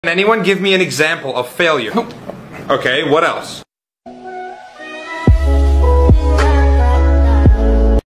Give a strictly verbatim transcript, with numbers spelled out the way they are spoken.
Can anyone give me an example of failure? Okay, what else?